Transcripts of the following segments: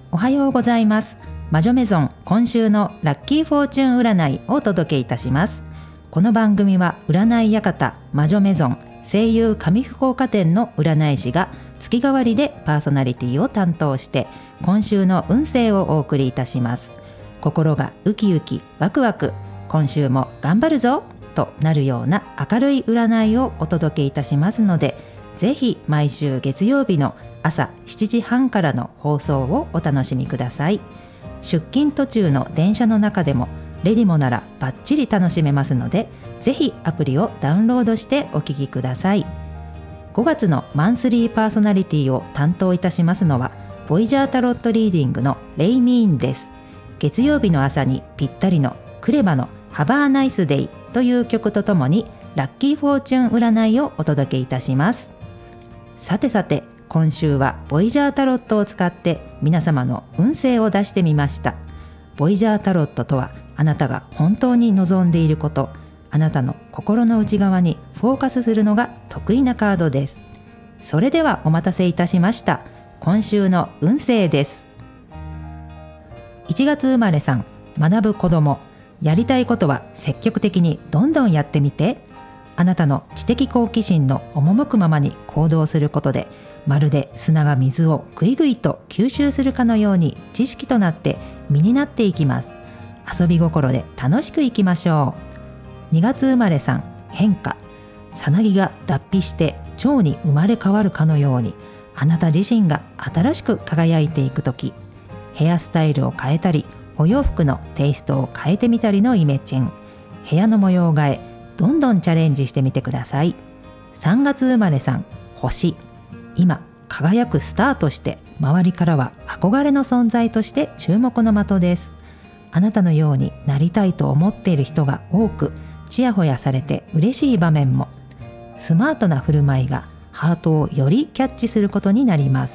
おはようございます。魔女メゾン今週のラッキーフォーチュン占いをお届けいたします。この番組は占い館魔女メゾン声優上福岡店の占い師が月替わりでパーソナリティを担当して今週の運勢をお送りいたします。心がウキウキワクワク、今週も頑張るぞとなるような明るい占いをお届けいたしますので、ぜひ毎週月曜日の朝7時半からの放送をお楽しみください。出勤途中の電車の中でもレディモならバッチリ楽しめますので、ぜひアプリをダウンロードしてお聞きください。5月のマンスリーパーソナリティを担当いたしますのはボイジャータロットリーディングのレイミーンです。月曜日の朝にぴったりのクレバのハバーナイスデイという曲とともにラッキーフォーチュン占いをお届けいたします。さて今週はボイジャータロットを使って皆様の運勢を出してみました。ボイジャータロットとは、あなたが本当に望んでいること、あなたの心の内側にフォーカスするのが得意なカードです。それではお待たせいたしました。今週の運勢です。1月生まれさん、学ぶ子供、やりたいことは積極的にどんどんやってみて。あなたの知的好奇心の赴くままに行動することで、まるで砂が水をぐいぐいと吸収するかのように知識となって身になっていきます。遊び心で楽しくいきましょう。2月生まれさん、変化、さなぎが脱皮して蝶に生まれ変わるかのように、あなた自身が新しく輝いていくとき、ヘアスタイルを変えたり、お洋服のテイストを変えてみたりのイメチェン、部屋の模様替え、どんどんチャレンジしてみてください。3月生まれさん、星、今輝くスターとして、周りからは憧れの存在として注目の的です。あなたのようになりたいと思っている人が多く、ちやほやされて嬉しい場面も。スマートな振る舞いがハートをよりキャッチすることになります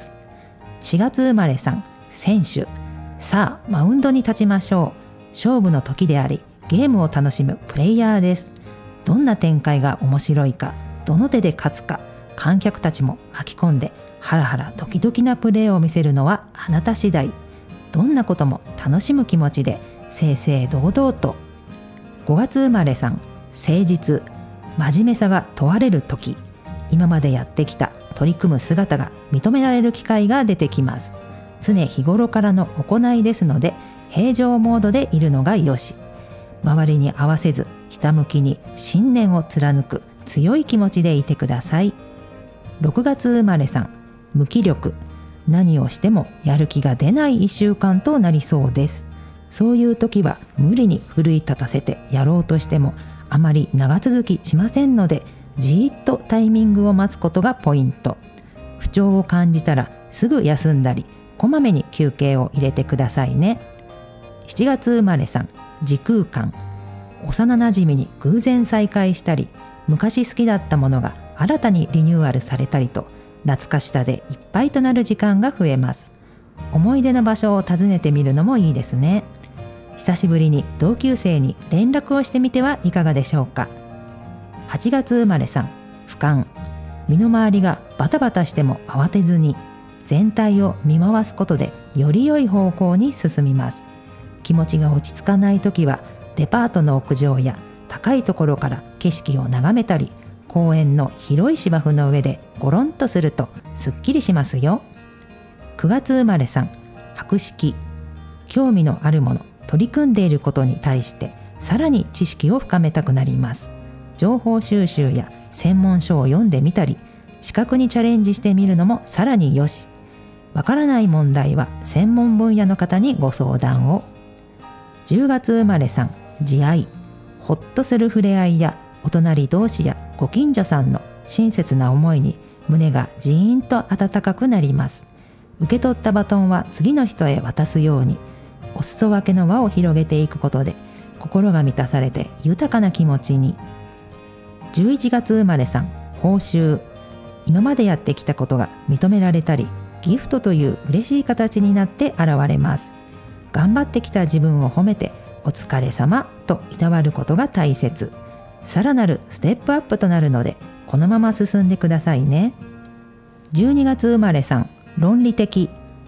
。4月生まれさん、選手、さあマウンドに立ちましょう。勝負の時であり、ゲームを楽しむプレイヤーです。どんな展開が面白いか、どの手で勝つか、観客たちも巻き込んでハラハラドキドキなプレーを見せるのはあなた次第。どんなことも楽しむ気持ちで正々堂々と。5月生まれさん、誠実、真面目さが問われる時、今までやってきた取り組む姿が認められる機会が出てきます。常日頃からの行いですので、平常モードでいるのがよし。周りに合わせずひたむきに信念を貫く強い気持ちでいてください。6月生まれさん、無気力、何をしてもやる気が出ない1週間となりそうです。そういう時は無理に奮い立たせてやろうとしてもあまり長続きしませんので、じーっとタイミングを待つことがポイント。不調を感じたらすぐ休んだり、こまめに休憩を入れてくださいね。7月生まれさん、時空間、幼なじみに偶然再会したり、昔好きだったものが新たにリニューアルされたりと、懐かしさでいっぱいとなる時間が増えます。思い出の場所を訪ねてみるのもいいですね。久しぶりに同級生に連絡をしてみてはいかがでしょうか。8月生まれさん、俯瞰、身の回りがバタバタしても慌てずに、全体を見回すことでより良い方向に進みます。気持ちが落ち着かないときは、デパートの屋上や高いところから景色を眺めたり、公園の広い芝生の上でゴロンとするとすっきりしますよ。9月生まれさん、博識、興味のあるもの、取り組んでいることに対してさらに知識を深めたくなります。情報収集や専門書を読んでみたり、資格にチャレンジしてみるのもさらによし。わからない問題は専門分野の方にご相談を。10月生まれさん、慈愛、ほっとする触れ合いやお隣同士やご近所さんの親切な思いに胸がジーンと温かくなります。受け取ったバトンは次の人へ渡すように、お裾分けの輪を広げていくことで心が満たされて豊かな気持ちに。11月生まれさん、報酬、今までやってきたことが認められたり、ギフトという嬉しい形になって現れます。頑張ってきた自分を褒めて、お疲れ様といたわることが大切。さらなるステップアップとなるので、このまま進んでくださいね。12月生まれさん、論理的、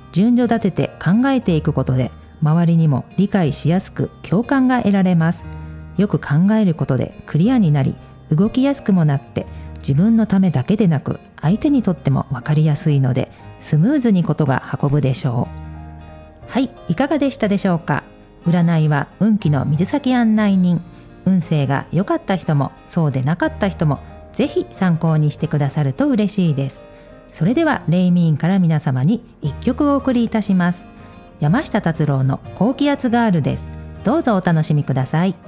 順序立てて考えていくことで周りにも理解しやすく共感が得られます。よく考えることでクリアになり、動きやすくもなって自分のためだけでなく相手にとっても分かりやすいのでスムーズにことが運ぶでしょう。はい、いかがでしたでしょうか。占いは運気の水先案内人。運勢が良かった人もそうでなかった人もぜひ参考にしてくださると嬉しいです。それではレイミーンから皆様に一曲お送りいたします。山下達郎の高気圧ガールです。どうぞお楽しみください。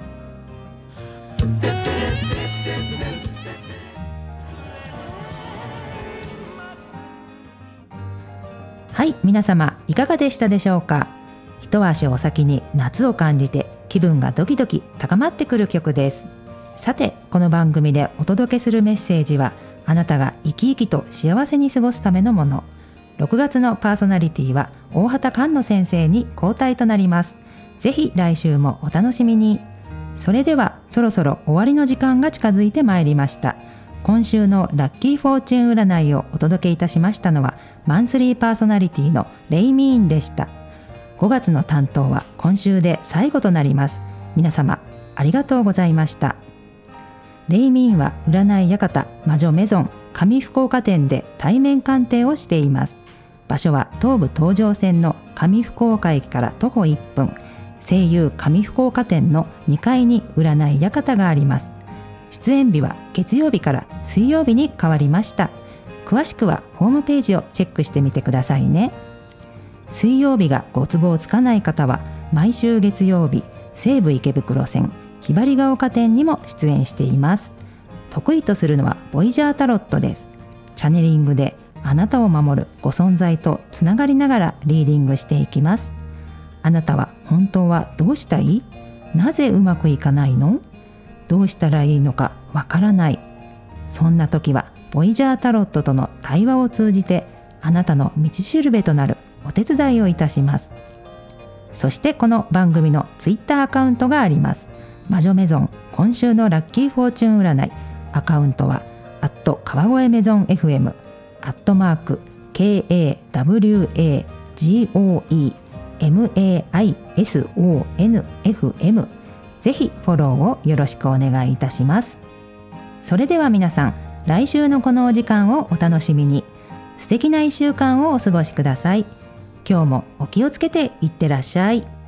はい、皆様いかがでしたでしょうか。一足お先に夏を感じて気分がドキドキ高まってくる曲です。さて、この番組でお届けするメッセージはあなたが生き生きと幸せに過ごすためのもの。6月のパーソナリティは大畑菅野先生に交代となります。ぜひ来週もお楽しみに。それではそろそろ終わりの時間が近づいてまいりました。今週のラッキーフォーチュン占いをお届けいたしましたのはマンスリーパーソナリティのレイミーンでした。5月の担当は今週で最後となります。皆様ありがとうございました。レイミーンは占い館魔女メゾン上福岡店で対面鑑定をしています。場所は東武東上線の上福岡駅から徒歩1分、声優上福岡店の2階に占い館があります。出演日は月曜日から水曜日に変わりました。詳しくはホームページをチェックしてみてくださいね。水曜日がご都合つかない方は毎週月曜日、西武池袋線ひばりが丘店にも出演しています。得意とするのはボイジャータロットです。チャネリングであなたを守るご存在とつながりながらリーディングしていきます。あなたは本当はどうしたい？なぜうまくいかないの？どうしたらいいのかわからない。そんな時はボイジャータロットとの対話を通じてあなたの道しるべとなるお手伝いをいたします。そしてこの番組のツイッターアカウントがあります。魔女メゾン今週のラッキーフォーチュン占い。アカウントは川越メゾン FM @KAWAGOEMAISONFM ぜひフォローをよろしくお願いいたします。それでは皆さん、来週のこのお時間をお楽しみに。素敵な1週間をお過ごしください。今日もお気をつけていってらっしゃい。